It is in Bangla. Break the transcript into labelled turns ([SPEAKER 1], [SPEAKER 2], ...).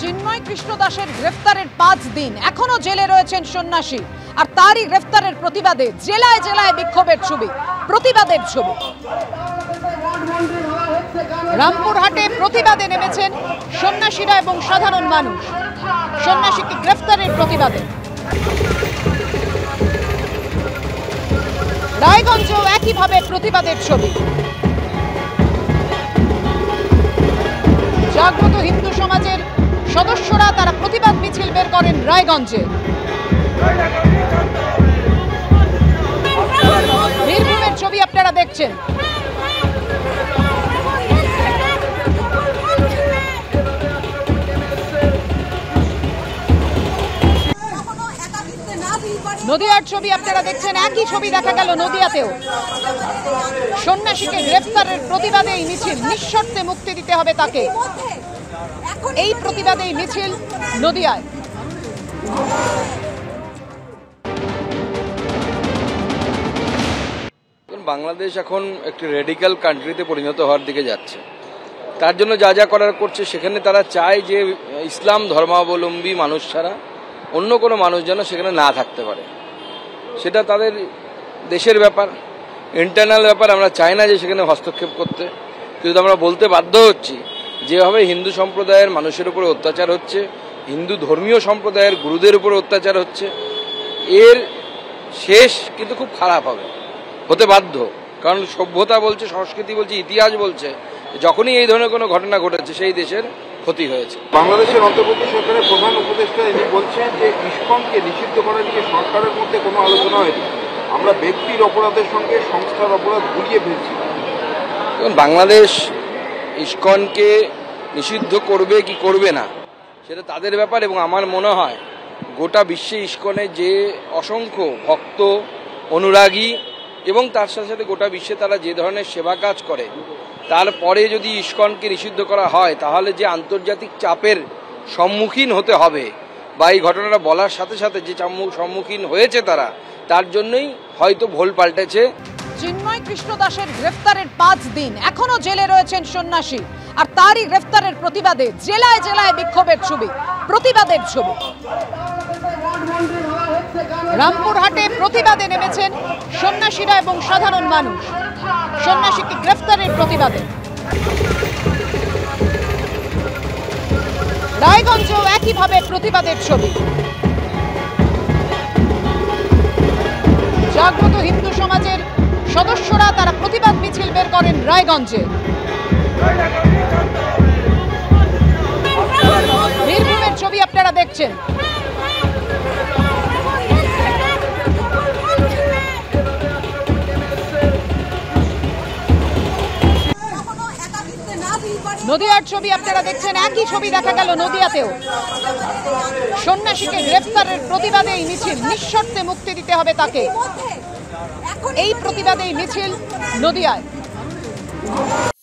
[SPEAKER 1] চিন্ময় কৃষ্ণ দাসের গ্রেফতারের 5 দিন এখনো জেলে রয়েছেন সন্ন্যাসী আর তারই গ্রেফতারের প্রতিবাদে জেলায় জেলায় বিক্ষোভের ছবি প্রতিবাদের ছবি রামপুরহাটে প্রতিবাদে নেমেছেন সন্ন্যাসীরা এবং সাধারণ মানুষ সন্ন্যাসীকে গ্রেফতারের প্রতিবাদে রায়গঞ্জেও একইভাবে প্রতিবাদের ছবি জাগ্রত হিন্দু সমাজের সদস্যরা তারা প্রতিবাদ মিছিল বের করেন রায়গঞ্জে বীরভূমের ছবি আপনারা দেখছেন নদিয়ার ছবি আপনারা দেখছেন একই ছবি দেখা গেল নদিয়াতেও সন্ন্যাসীকে গ্রেফতারের প্রতিবাদে এই মিছিল নিঃশর্তে মুক্তি দিতে হবে তাকে এই প্রতিবাদে মিছিল নদিয়ায়
[SPEAKER 2] বাংলাদেশ এখন একটি রেডিক্যাল কান্ট্রিতে পরিণত হওয়ার দিকে যাচ্ছে তার জন্য যা যা করার করছে সেখানে তারা চায় যে ইসলাম ধর্মাবলম্বী মানুষ ছাড়া অন্য কোনো মানুষ যেন সেখানে না থাকতে পারে সেটা তাদের দেশের ব্যাপার ইন্টারনাল ব্যাপার আমরা চাই না যে সেখানে হস্তক্ষেপ করতে কিন্তু আমরা বলতে বাধ্য হচ্ছি যেভাবে হিন্দু সম্প্রদায়ের মানুষের উপরে অত্যাচার হচ্ছে হিন্দু ধর্মীয় সম্প্রদায়ের গুরুদের উপরে অত্যাচার হচ্ছে এর শেষ কিন্তু খুব খারাপ হবে হতে বাধ্য কারণ সভ্যতা বলছে সংস্কৃতি বলছে ইতিহাস বলছে যখনই এই ধরনের কোনো ঘটনা ঘটেছে সেই দেশের ক্ষতি হয়েছে
[SPEAKER 3] বাংলাদেশের অন্তর্বর্তী সরকারের প্রধান উপদেষ্টা ইনি বলছেন যে ইসকনকে নিষিদ্ধ করার নিয়ে সরকারের মধ্যে কোনো আলোচনা হয়নি আমরা ব্যক্তির অপরাধের সঙ্গে সংস্থার অপরাধ গুলিয়ে ফেলছি
[SPEAKER 2] বাংলাদেশ ইসকনকে নিষিদ্ধ করবে কি করবে না সেটা তাদের ব্যাপার এবং আমার মনে হয় গোটা বিশ্বে ইসকনের যে অসংখ্য ভক্ত অনুরাগী এবং তার সাথে সাথে গোটা বিশ্বে তারা যে ধরনের সেবা কাজ করে তারপরে যদি ইসকনকে নিষিদ্ধ করা হয় তাহলে যে আন্তর্জাতিক চাপের সম্মুখীন হতে হবে বা এই ঘটনাটা বলার সাথে সাথে যে সম্মুখীন হয়েছে তারা তার জন্যই হয়তো ভোল পাল্টেছে
[SPEAKER 1] চিন্ময় কৃষ্ণ দাসের গ্রেফতারের 5 দিন এখনো জেলে রয়েছেন সন্ন্যাসী আর তারই গ্রেফতারের প্রতিবাদে জেলায় জেলায় বিক্ষোভের ছবি প্রতিবাদের ছবি রামপুরহাটে প্রতিবাদে নেমেছেন সন্ন্যাসীরা এবং সাধারণ মানুষ সন্ন্যাসীকে গ্রেফতারের প্রতিবাদে রায়গঞ্জেও একইভাবে প্রতিবাদের ছবি জাগ্রত হিন্দু সমাজের সদস্যরা তারা প্রতিবাদ মিছিল বের করেন রায়গঞ্জে বীরভূমের ছবি আপনারা দেখছেন নদিয়ার ছবি আপনারা দেখছেন একই ছবি দেখা গেল নদিয়াতেও সন্ন্যাসীকে গ্রেফতারের প্রতিবাদে এই মিছিল নিঃশর্তে মুক্তি দিতে হবে তাকে এই প্রতিবাদে মিছিল নদিয়ায়